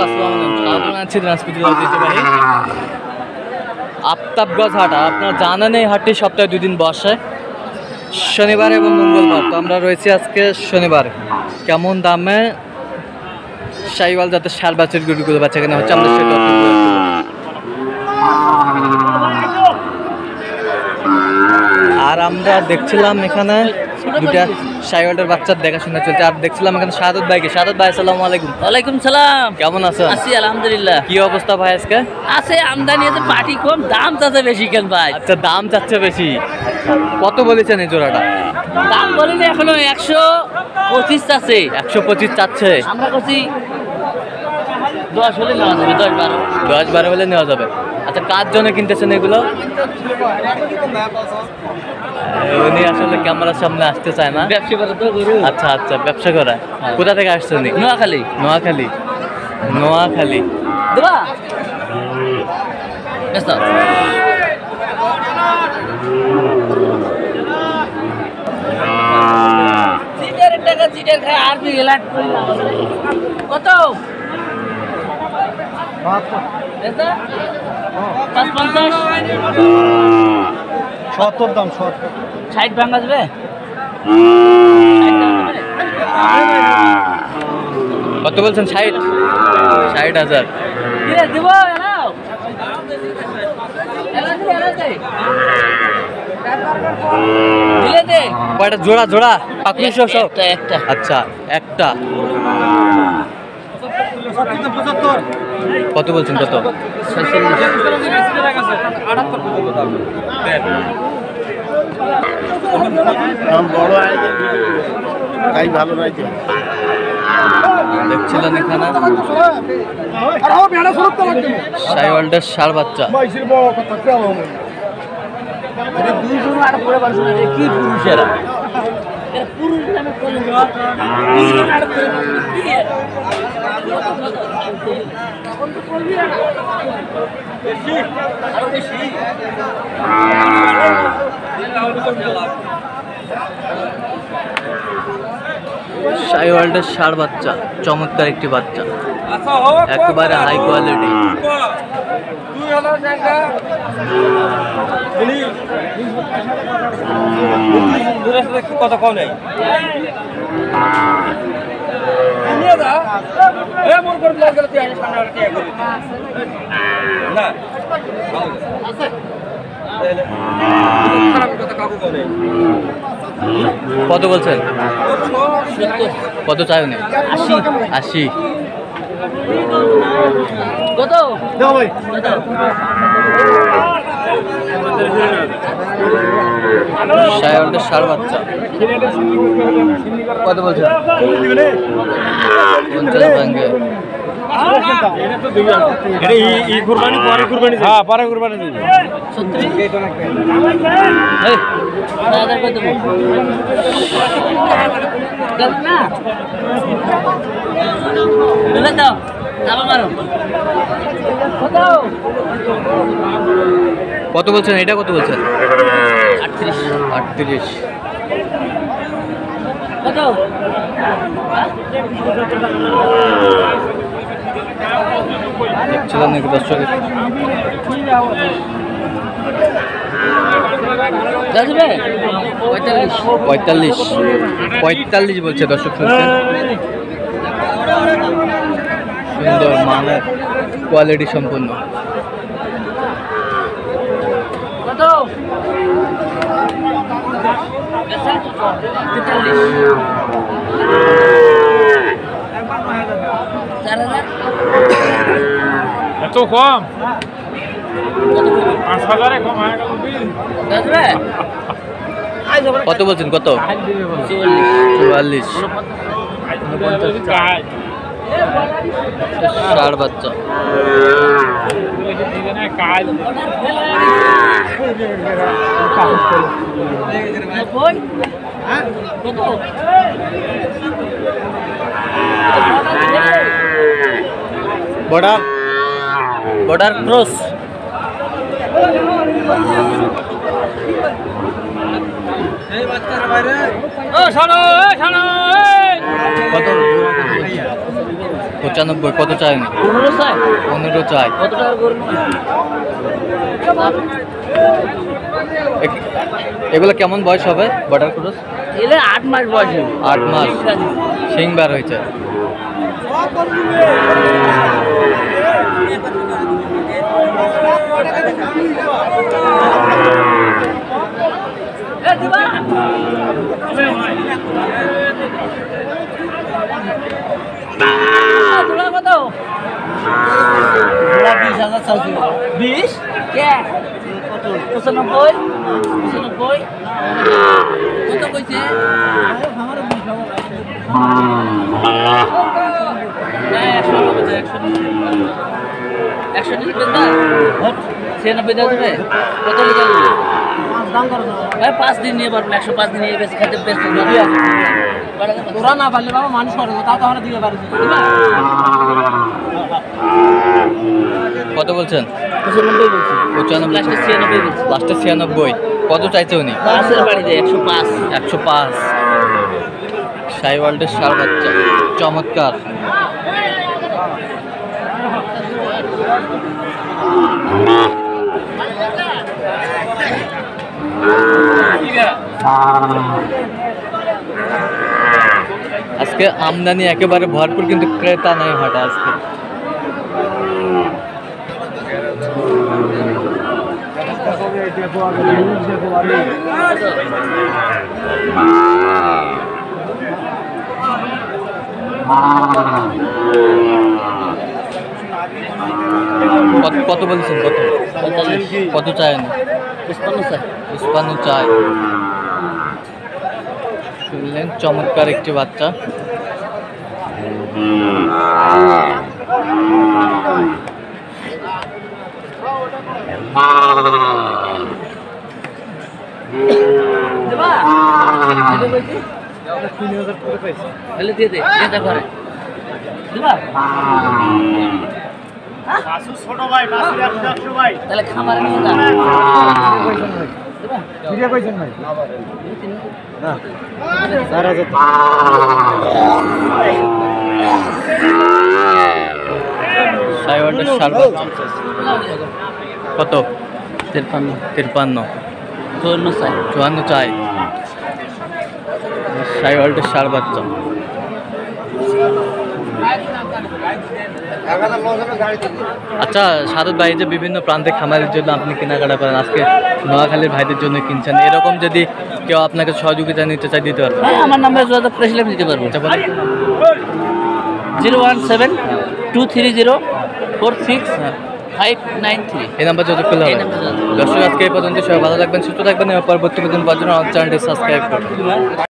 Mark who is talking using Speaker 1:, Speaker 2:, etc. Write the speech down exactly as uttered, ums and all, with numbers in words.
Speaker 1: আসসালামু আলাইকুম। স্বাগত জানাচ্ছি দিনাজপুর জেলার ঐতিহ্যবাহী আফতাবগঞ্জ হাট। আপনারা জানেন এই হাটটি সপ্তাহে দুই দিন বসে, শনিবার এবং মঙ্গলবার। তো আমরা রয়েছি আজকে শনিবার। কেমন দামে শাহিওয়াল যাতে ষাট বাচ্চার গরুগুলো বাচ্চা কেনা হচ্ছে আমরা সেটা আর আমরা দেখছিলাম এখানে দুটা শাহিওয়ালের বাচ্চার দেখাশোনা চলছে। আর দেখছিলাম এখানে শাহাদত ভাইকে। শাহাদত ভাই আসসালামু আলাইকুম।
Speaker 2: ওয়ালাইকুম সালাম।
Speaker 1: কেমন আছেন?
Speaker 2: আছি আলহামদুলিল্লাহ।
Speaker 1: কি অবস্থা ভাই আজকে?
Speaker 2: আছে আমদানি আছে, পাটি কম, দাম চাচ্ছে বেশি কেন ভাই?
Speaker 1: আচ্ছা, দাম চাচ্ছে বেশি। কত বলেছেন এই জোড়াটা?
Speaker 2: দাম বলিনি এখনো, একশো পঁচিশ চাচ্ছে।
Speaker 1: একশো পঁচিশ চাচ্ছে।
Speaker 2: আমরা করছি দশ হলে নেওয়া যাবে, দশ বারো
Speaker 1: দশ বারো হলে নেওয়া যাবে। আচ্ছা, কার জন্য কিনতেছেন এগুলো? উনি আসলে ক্যামেরার সামনে আসতে চায় না।
Speaker 2: ব্যবসা করে তো গরু।
Speaker 1: আচ্ছা আচ্ছা, ব্যবসা করা। কোথা থেকে আসছেন?
Speaker 2: নোয়াখালী।
Speaker 1: নোয়াখালী নোয়াখালী
Speaker 2: দেবা ব্যস্ত চিটার টাকা চিটার খায় আর কি এলাট কত? পাঁচ পঞ্চাশ
Speaker 3: সত্তর দাম সত্তর
Speaker 2: ষাট ভাঙা যাবে।
Speaker 1: কত বলছেন? ষাট ষাট হাজার
Speaker 2: দিব।
Speaker 1: কয়টা জোড়া? জোড়া পাখি সব সব
Speaker 2: একটা।
Speaker 1: আচ্ছা, একটা। কত বলছেন? কত? দেখছিলেন এখানে শাহিওয়ালটার ষাঁড় বাচ্চা।
Speaker 2: কি পুরুষেরা
Speaker 1: শাহিওয়ালটার ষাঁড় বাচ্চা, চমৎকার একটি বাচ্চা, একেবারে হাই কোয়ালিটি।
Speaker 3: কত কম নেই
Speaker 1: কত বলছেন? কত চাই উনি? আশি আশি
Speaker 2: কত?
Speaker 3: ভাই
Speaker 1: শাহিওয়ালটার ষাঁড় বাচ্চা কত বলছেন? পঞ্চাশ ভাঙ্গে।
Speaker 3: কুরবানি পরে কুরবানি হ্যাঁ পরে কুরবানি দিবি
Speaker 1: কত বলছেন? এটা কত বলছেন?
Speaker 2: আটত্রিশ
Speaker 1: আটত্রিশ
Speaker 2: কত?
Speaker 1: দেখছিলাম নাকি দর্শক? পঁয়তাল্লিশ পঁয়তাল্লিশ বলছে দর্শক। শুনছেন? সুন্দর মানের কোয়ালিটি সম্পূর্ণ।
Speaker 2: কত?
Speaker 3: এত কম? পাঁচ হাজারে কম হয়ে গেল।
Speaker 1: কত বলছেন? কত? চুয়াল্লিশ ষাঁড় বাচ্চা। বর্ডার বর্ডার ক্রস পঁচানব্বই। কত চাই উনি?
Speaker 2: পনেরো চাই।
Speaker 1: পনেরো চাই।
Speaker 2: কত টাকা করুন?
Speaker 1: এ- এগুলো কেমন বয়স হবে বর্ডার ক্রস?
Speaker 2: এলে আট মাস বয়সে।
Speaker 1: আট মাস সিং বার হয়েছে।
Speaker 2: তোলা কত? বিশ হাজার চাইছি। বিশ? কে? কত? পঁচানব্বই? পঁচানব্বই? কত কইছে? না, একশো নব্বই, একশো নব্বই। একশো নিবেন না? ছিয়ানব্বই দেওয়া যাবে? কত লিখা যাবে? ভাই পাঁচ দিন নিয়ে পারবেন, একশো পাঁচ দিন নিয়ে বেশি খাতে ব্যস্ত তোরা না পারলে বাবা মানুষ করে তা তো আমরা দিতে পারি।
Speaker 1: কত বলছেন?
Speaker 2: পঁচানব্বই বলছি।
Speaker 1: পঁচানব্বই।
Speaker 2: লাস্টে ছিয়ানব্বই বলছি।
Speaker 1: লাস্টে ছিয়ানব্বই। কত চাইছে উনি?
Speaker 2: পাঁচের বাড়িতে একশো পাঁচ।
Speaker 1: একশো পাঁচ। সাইওয়ালের ষাঁড় বাচ্চা চমৎকার। আজকে আমদানি একেবারে ভরপুর, কিন্তু ক্রেতা নাই হাটে আজকে। কত কত বলছেন? কত কত চায় না?
Speaker 2: পঁচপান্ন চাই।
Speaker 1: পুষ্পান্ন চায়। শুনলেন, চমৎকার একটি বাচ্চা।
Speaker 2: দেবা? দেবে বলছি? তাহলে দিয়ে দে, দিয়ে দে ঘরে। দেবা?
Speaker 3: ছোট ভাই বাসুর একশো একশো ভাই।
Speaker 2: তাহলে খামারে নিয়ে যা। দেবা?
Speaker 3: ফিরে কইছেন ভাই? না চার হাজার।
Speaker 1: সাইওয়ালের ষাঁড় বাচ্চা কত?
Speaker 2: তিরপান্ন।
Speaker 1: তিরপান্ন।
Speaker 2: চুয়ান্ন চাই।
Speaker 1: চুয়ান্ন চাই। সাইওয়ালের ষাঁড় বাচ্চা। আচ্ছা সারদ ভাই, যে বিভিন্ন প্রান্তে খামারের জন্য আপনি কেনাকাটা করেন, আজকে নোয়াখালীর ভাইদের জন্য কিনছেন, এরকম যদি কেউ আপনাকে সহযোগিতা নিতে চাই দিতে পারবেন?
Speaker 2: হ্যাঁ, আমার নাম্বারে যোগাযোগ করেছিলাম, দিতে পারবো।
Speaker 1: আচ্ছা বলেন।
Speaker 2: Zero one seven two three zero four six five nine three.
Speaker 1: এই নাম্বার যোগাযোগ করলে
Speaker 2: এই
Speaker 1: হবে।
Speaker 2: নাম্বার যোগাযোগ।
Speaker 1: দর্শক আজকে এই পর্যন্ত, সবাই ভালো থাকবেন, সুস্থ থাকবেন এবং পরবর্তী পর্যন্ত পাওয়ার জন্য আমার চ্যানেলটি সাবস্ক্রাইব করবেন।